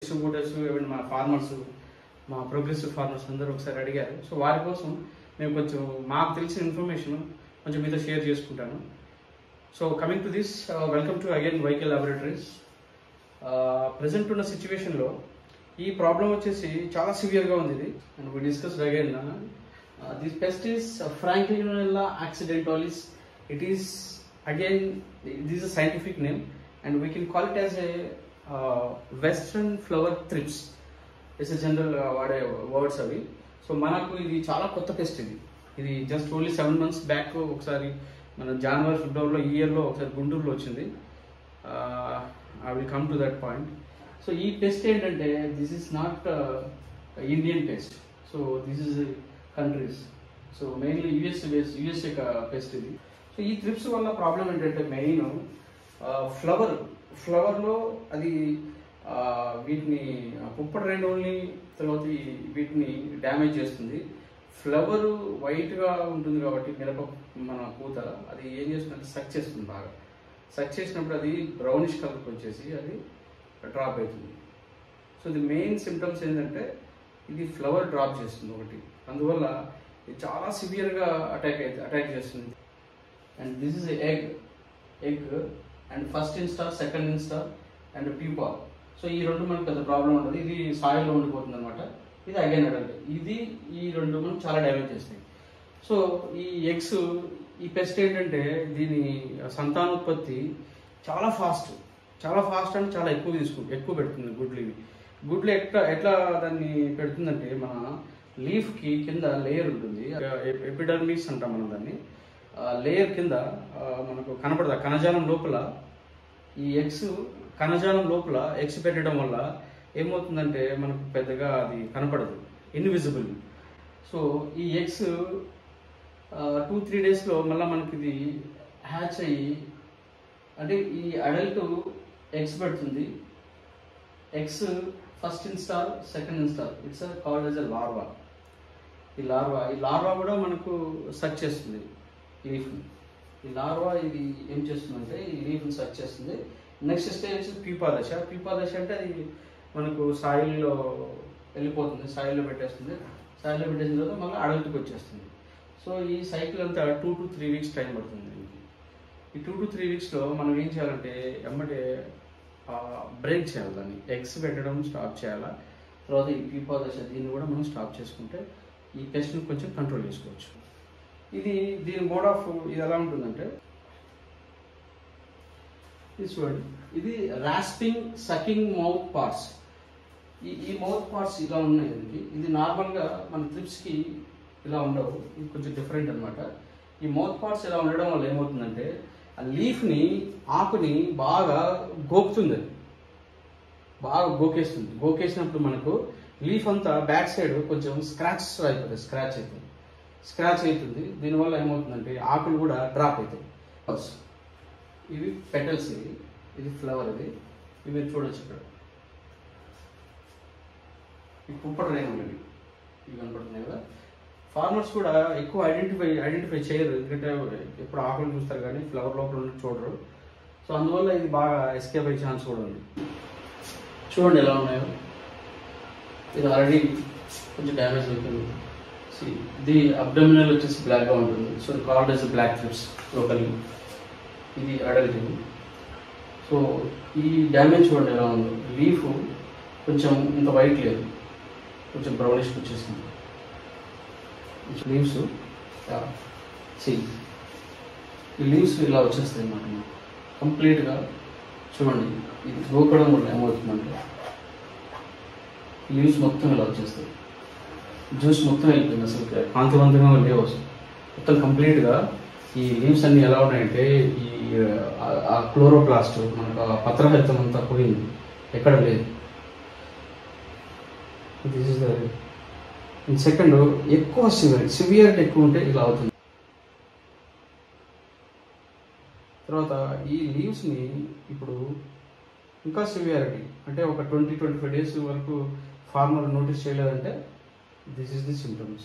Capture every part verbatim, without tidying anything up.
Distributors even మా farmers మా progressive farmers అందరూ ఒకసారి అడిగారు. సో వారి కోసం మేము కొంచెం మాకు తెలిసిన ఇన్ఫర్మేషన్ కొంచెం మీతో షేర్ చేసుకుంటాను. So coming to this, welcome to again YK laboratories. Present ఉన్న సిచ్యువేషన్లో ఈ ప్రాబ్లం వచ్చేసి చాలా సివియర్గా ఉంది ఇది. And we discussed again this pest is Frankliniella occidentalis. It is again this is scientific name and we can call it as a uh, western flower thrips. It's a general uh, what I words avi. So manaku idi chaala kotta pest idi. Idi just only seven months back okkasari mana January February lo ee year lo okkasari Guntur lo ochindi. uh, I will come to that point. So ee pest endante this is not uh, Indian pest. So this is uh, countries. So mainly U S based U S A ka pest idi. So ee thrips valla problem endante main flower ఫ్లవర్లో అది వీటిని పుప్పటి రెండుని తర్వాత వీటిని damage చేస్తుంది. Flower వైట్గా ఉంటుంది కాబట్టి మిరప మన పూత అది ఏం చేస్తుందంటే సక్ చేస్తుంది. బాగా సక్ చేసినప్పుడు అది బ్రౌనిష్ కలర్కి వచ్చేసి అది డ్రాప్ అవుతుంది. సో ఇది మెయిన్ సిమ్టమ్స్ ఏంటంటే ఇది ఫ్లవర్ డ్రాప్ చేస్తుంది ఒకటి. అందువల్ల ఇది చాలా సివియర్గా అటాక్ అయితే అటాక్ చేస్తుంది. And this is egg egg and first instar, second instar and pupa. So ఈ రెండు మనకు పెద్ద ప్రాబ్లం ఉంటుంది. ఇది సాయిల్లో ఉండిపోతుంది అనమాట. ఇది అగైన్ అడల్ట్. ఇది ఈ రెండు మనం చాలా డ్యామేజ్ చేస్తాయి. సో ఈ ఎగ్స్ ఈ పెస్ట్ ఏంటంటే దీని సంతానోత్పత్తి చాలా ఫాస్ట్ చాలా ఫాస్ట్ అంటే చాలా ఎక్కువ తీసుకుంటుంది ఎక్కువ పెడుతుంది గుడ్లు. ఇవి గుడ్లు ఎట్లా ఎట్లా దాన్ని పెడుతుందంటే మన లీఫ్కి కింద లేయర్ ఉంటుంది, ఎపిడర్మిస్ అంటాం మనం దాన్ని. లేయర్ కింద మనకు కనపడదు. కణజాలం లోపల ఈ ఎగ్స్ కణజాలం లోపల ఎగ్స్ పెట్టడం వల్ల ఏమవుతుందంటే మనకు పెద్దగా అది కనపడదు, ఇన్విజిబుల్. సో ఈ ఎగ్స్ టూ త్రీ డేస్లో మళ్ళీ మనకి ఇది హ్యాచ్ అయ్యి అంటే ఈ అడల్ట్ ఎగ్స్ పెడుతుంది. Eggs first instar, second instar, it's called as a larva. ఈ లార్వా ఈ లార్వా కూడా మనకు సక్ చేస్తుంది లీఫ్ని. ఈ లార్వా ఇది ఏం చేస్తుందంటే ఈ లీఫ్ని సక్ చేస్తుంది. నెక్స్ట్ స్టేజ్ ప్యూపా దశ. ప్యూపా దశ అంటే అది మనకు సాయిల్లో వెళ్ళిపోతుంది, సాయిల్లో పెట్టేస్తుంది. సాయిల్లో పెట్టేసిన తర్వాత మళ్ళీ అడల్ట్కి వచ్చేస్తుంది. సో ఈ సైకిల్ అంతా two to three weeks time పడుతుంది దీనికి. ఈ టూ టు త్రీ వీక్స్లో మనం ఏం చేయాలంటే ఎమ్మటే బ్రేక్ చేయాలి, దాన్ని ఎగ్స్ పెట్టడం స్టాప్ చేయాలా. తర్వాత ఈ ప్యూపా దశ దీన్ని కూడా మనం స్టాప్ చేసుకుంటే ఈ పెస్ట్ని కొంచెం కంట్రోల్ చేసుకోవచ్చు. ఇది దీని మోడ్ ఆఫ్ ఇది ఎలా ఉంటుందంటే చూడండి, ఇది రాస్పింగ్ సకింగ్ మౌత్ పార్ట్స్. ఈ ఈ మౌత్ పార్ట్స్ ఇలా ఉన్నాయి దీనికి. ఇది నార్మల్గా మన త్రిప్స్కి ఇలా ఉండవు, ఇది కొంచెం డిఫరెంట్ అనమాట. ఈ మౌత్ పార్ట్స్ ఇలా ఉండడం వల్ల ఏమవుతుందంటే ఆ లీఫ్ని ఆకుని బాగా గోకుతుంది, అది బాగా గోకేస్తుంది. గోకేసినప్పుడు మనకు లీఫ్ అంతా బ్యాక్ సైడ్ కొంచెం స్క్రాచ్ అయిపోతుంది స్క్రాచ్ అవుతుంది స్క్రాచ్ అవుతుంది దీనివల్ల ఏమవుతుందంటే ఆకులు కూడా డ్రాప్ అవుతాయి. ఇవి పెటల్స్, ఇవి ఇది ఫ్లవర్. ఇది ఇవి మీరు చూడొచ్చు ఇక్కడ. ఈ పుప్పటి రేణువులు ఇవి ఇవి కనపడుతున్నాయి కదా. ఫార్మర్స్ కూడా ఎక్కువ ఐడెంటిఫై ఐడెంటిఫై చేయరు, ఎందుకంటే ఎప్పుడు ఆకులు చూస్తారు కానీ ఫ్లవర్ లోపల చూడరు. సో అందువల్ల ఇది బాగా ఎస్కేప్ అయ్యే ఛాన్స్ కూడా ఉంది. చూడండి ఎలా ఉన్నాయో. ఇది ఆల్రెడీ కొంచెం డ్యామేజ్ అవుతుంది. ఇది అబ్డమినల్ వచ్చేసి బ్లాక్గా ఉంటుంది. So called as black thrips locally. ఇది అడల్ట్. సో ఈ డ్యామేజ్ చూడండి ఎలా ఉందో. లీఫ్ కొంచెం ఇంత వైట్ లేదు, కొంచెం బ్రౌనిష్ వచ్చేసింది లీవ్స్. సి ఈ లీవ్స్ ఇలా వచ్చేస్తాయి అన్నమాట కంప్లీట్గా. చూడండి ఇది గోకడం వల్ల ఏమవుతుందంటే లీవ్స్ మొత్తం ఇలా వచ్చేస్తాయి. జ్యూస్ మొత్తం వెళ్ళిపోయింది, అసలు కాంతివంతంగా లేవు అసలు మొత్తం కంప్లీట్గా. ఈ లీవ్స్ అన్ని ఎలా ఉన్నాయంటే ఈ ఆ క్లోరోప్లాస్ట్ మనకు ఆ పత్రహరితం అంతా పోయింది, ఎక్కడ లేదు. This is the second. ఎక్కువ సివియర్ సివియర్ ఎక్కువ ఉంటే ఇలా అవుతుంది. తర్వాత ఈ లీవ్స్ని ఇప్పుడు ఇంకా సివియారిటీ అంటే ఒక ట్వంటీ ట్వంటీ ఫైవ్ డేస్ వరకు ఫార్మర్ నోటీస్ చేయలేదంటే దిస్ ఈస్ ది సిమ్టమ్స్.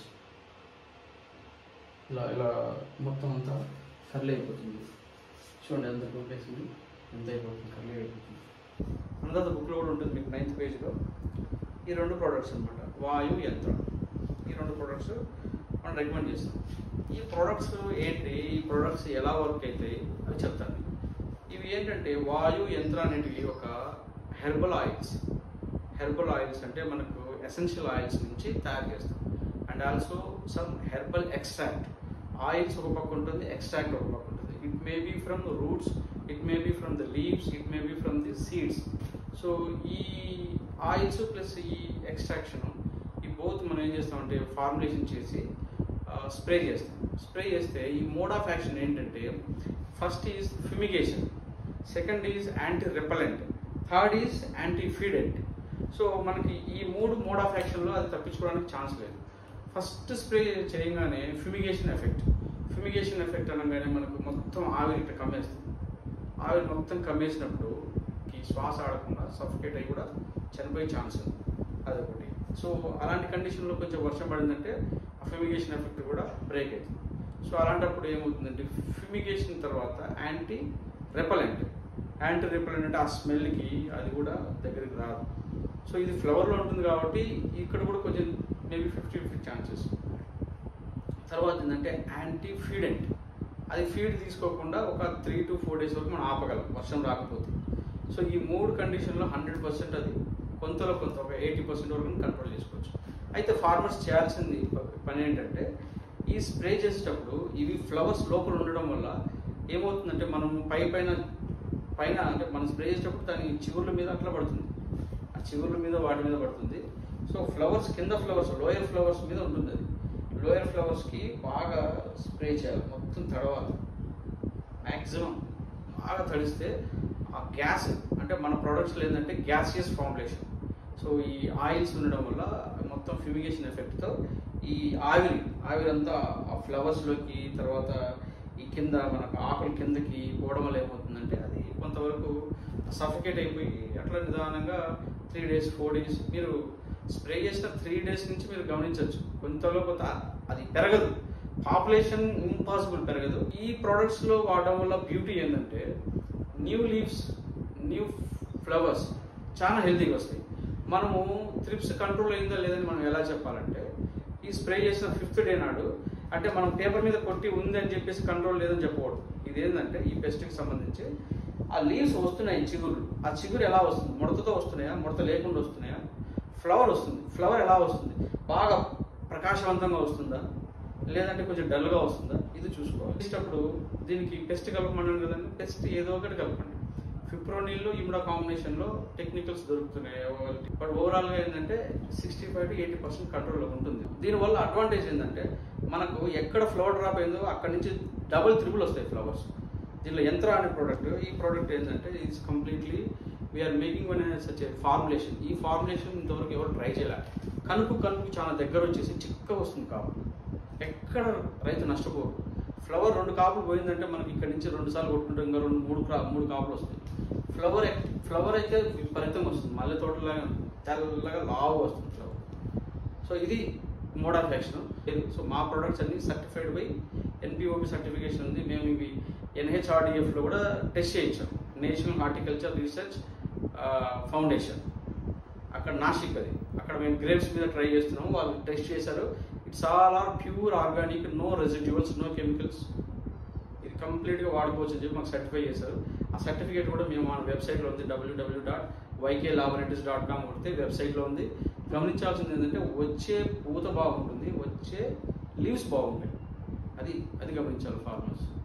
ఇలా ఇలా మొత్తం అంతా కర్లీ అయిపోతుంది. చూడండి ఎంత కొట్టేసింది, ఎంత అయిపోతుంది, కర్లీ అయిపోతుంది. అందరి బుక్లో కూడా ఉంటుంది మీకు నైన్త్ పేజ్లో. ఈ రెండు ప్రోడక్ట్స్ అనమాట, వాయు యంత్రం. ఈ రెండు ప్రోడక్ట్స్ మనం రికమెండ్ చేస్తాం. ఈ ప్రోడక్ట్స్ ఏంటి, ఈ ప్రోడక్ట్స్ ఎలా వర్క్ అవుతాయి అవి చెప్తాను. ఇవి ఏంటంటే వాయు యంత్ర అనేటివి ఒక హెర్బల్ ఆయిల్స్. హెర్బల్ ఆయిల్స్ అంటే మనకు ఎసెన్షియల్ ఆయిల్స్ నుంచి తయారు చేస్తాం. And also some herbal extract. Oils ఒక పక్క ఉంటుంది, ఎక్స్ట్రాక్ట్ ఒక పక్క ఉంటుంది. It may be from the roots, it may be from the leaves, it may be from the seeds. So ఈ ఆయిల్స్ ప్లస్ ఈ ఎక్స్ట్రాక్షన్ ఈ బోత్ మనం ఏం చేస్తామంటే ఫార్ములేషన్ చేసి స్ప్రే చేస్తాం. స్ప్రే చేస్తే ఈ మోడ్ ఆఫ్ యాక్షన్ ఏంటంటే first is fumigation, second is anti repellent, third is anti feedant. So మనకి ఈ మూడు మోడ్ ఆఫ్ యాక్షన్లో అది తప్పించుకోవడానికి ఛాన్స్ లేదు. ఫస్ట్ స్ప్రే చేయగానే ఫ్యూమిగేషన్ ఎఫెక్ట్. ఫ్యూమిగేషన్ ఎఫెక్ట్ అనగానే మనకు మొత్తం ఆవిరి ఇట్లా కమ్మేస్తుంది. ఆవిరి మొత్తం కమ్మేసినప్పుడు ఈ శ్వాస ఆడకుండా సఫికేట్ అయ్యి కూడా చనిపోయే ఛాన్స్ ఉంది, అదొకటి. సో అలాంటి కండిషన్లో కొంచెం వర్షం పడిందంటే ఆ ఫ్యూమిగేషన్ ఎఫెక్ట్ కూడా బ్రేక్ అవుతుంది. సో అలాంటప్పుడు ఏమవుతుందంటే ఫ్యూమిగేషన్ తర్వాత యాంటీ రెపలెంట్. యాంటీ రెపలెంట్ అంటే ఆ స్మెల్కి అది కూడా దగ్గరికి రాదు. సో ఇది ఫ్లవర్లో ఉంటుంది కాబట్టి ఇక్కడ కూడా కొంచెం మేబీ ఫిఫ్టీ ఫిఫ్టీ ఛాన్సెస్. తర్వాత ఏంటంటే యాంటీ ఫీడెంట్. అది ఫీడ్ తీసుకోకుండా ఒక త్రీ టు ఫోర్ డేస్ వరకు మనం ఆపగలం వర్షం రాకపోతే. సో ఈ మూడు కండిషన్లో హండ్రెడ్ పర్సెంట్ అది కొంతలో కొంత ఒక ఎయిటీ పర్సెంట్ వరకు కంట్రోల్ చేసుకోవచ్చు. అయితే ఫార్మర్స్ చేయాల్సింది పని ఏంటంటే ఈ స్ప్రే చేసేటప్పుడు ఇవి ఫ్లవర్స్ లోపల ఉండడం వల్ల ఏమవుతుందంటే మనం పై పైన పైన అంటే మనం స్ప్రే చేసేటప్పుడు దాని చిగుర్ల మీద అట్లా పడుతుంది, ఆ చిగుర్ల మీద వాటి మీద పడుతుంది. సో ఫ్లవర్స్ కింద ఫ్లవర్స్ లోయర్ ఫ్లవర్స్ మీద ఉంటుంది. అది లోయర్ ఫ్లవర్స్కి బాగా స్ప్రే చేయాలి, మొత్తం తడవాలి. మ్యాక్సిమం బాగా తడిస్తే ఆ గ్యాస్ అంటే మన ప్రోడక్ట్స్లో ఏంటంటే గ్యాసియస్ ఫార్ములేషన్. సో ఈ ఆయిల్స్ ఉండడం వల్ల మొత్తం ఫ్యూమిగేషన్ ఎఫెక్ట్తో ఈ ఆవిరి ఆవిరి అంతా ఆ ఫ్లవర్స్లోకి తర్వాత ఈ కింద మనకు ఆకుల కిందకి పోవడం వల్ల ఏమవుతుందంటే అది కొంతవరకు సఫికేట్ అయిపోయి అట్లా నిదానంగా త్రీ డేస్ ఫోర్ డేస్ మీరు స్ప్రే చేసిన త్రీ డేస్ నుంచి మీరు గమనించవచ్చు కొంతలో కొంత అది పెరగదు, పాపులేషన్ ఇంపాసిబుల్ పెరగదు. ఈ ప్రోడక్ట్స్లో వాడడం వల్ల బ్యూటీ ఏంటంటే న్యూ లీవ్స్, న్యూ ఫ్లవర్స్ చాలా హెల్తీగా వస్తాయి. మనము త్రిప్స్ కంట్రోల్ అయిందా లేదని మనం ఎలా చెప్పాలంటే ఈ స్ప్రే చేసిన ఫిఫ్త్ డే నాడు అంటే మనం పేపర్ మీద కొట్టి ఉంది అని చెప్పేసి కంట్రోల్ లేదని చెప్పకూడదు. ఇది ఏంటంటే ఈ పెస్ట్కి సంబంధించి ఆ లీవ్స్ వస్తున్నాయి, చిగురు. ఆ చిగురు ఎలా వస్తుంది, ముడతతో వస్తున్నాయా, ముడత లేకుండా వస్తున్నాయా, ఫ్లవర్ వస్తుంది, ఫ్లవర్ ఎలా వస్తుంది, బాగా ప్రకాశవంతంగా వస్తుందా లేదంటే కొంచెం డల్గా వస్తుందా, ఇది చూసుకోవాలి. ఇష్టప్పుడు దీనికి పెస్ట్ కలపమన్నాను కదండి, పెస్ట్ ఏదో ఒకటి కలపండి. ఫిప్రోనిల్లో ఇమ్డా కాంబినేషన్లో టెక్నికల్స్ దొరుకుతున్నాయి. బట్ ఓవరాల్గా ఏంటంటే sixty five to eighty percent కంట్రోల్లో ఉంటుంది. దీనివల్ల అడ్వాంటేజ్ ఏంటంటే మనకు ఎక్కడ ఫ్లవర్ డ్రాప్ అయిందో అక్కడ నుంచి డబుల్ త్రిబుల్ వస్తాయి ఫ్లవర్స్. దీనిలో యంత్ర అనే ప్రోడక్ట్, ఈ ప్రోడక్ట్ ఏంటంటే it's completely we're making one such a formulation. ఈ ఫార్ములేషన్ ఇంతవరకు ఎవరు ట్రై చేయలేదు. కనుపు కనుపు చాలా దగ్గర వచ్చేసి చిక్క వస్తుంది కాపు, ఎక్కడ రైతు నష్టపోరు. ఫ్లవర్ రెండు కాపులు పోయిందంటే మనకి ఇక్కడ నుంచి రెండు సార్లు కొట్టుకుంటాం, ఇంకా రెండు మూడు మూడు కాపులు వస్తాయి. ఫ్లవర్ ఫ్లవర్ అయితే విపరీతంగా వస్తుంది, మల్లె తోటలాగా తెల్లగా లావు వస్తుంది ఫ్లవర్. సో ఇది మోడ్ ఆఫ్ యాక్షన్. సో మా ప్రొడక్ట్స్ అన్ని సర్టిఫైడ్ బై ఎన్పిఓపి సర్టిఫికేషన్ ఉంది. మేము ఇవి ఎన్హెచ్ఆర్డిఎఫ్లో కూడా టెస్ట్ చేయించాం, నేషనల్ హార్టికల్చర్ రీసెర్చ్ ఫౌండేషన్, అక్కడ నాసిక్. అది అక్కడ మేము గ్రేప్స్ మీద ట్రై చేస్తున్నాము, వాళ్ళు టెస్ట్ చేశారు. It's all are pure organic, no residuals, no chemicals, ఇది కంప్లీట్గా వాడుకోవచ్చు అని చెప్పి మాకు సర్టిఫై చేశారు. ఆ సర్టిఫికేట్ కూడా మేము మన వెబ్సైట్లో ఉంది, WW dot YK laboratories dot com కొడితే వెబ్సైట్లో ఉంది. గమనించాల్సింది ఏంటంటే వచ్చే పూత బాగుంటుంది, వచ్చే లీవ్స్ బాగుంటాయి, అది అది గమనించాలి ఫార్మర్స్.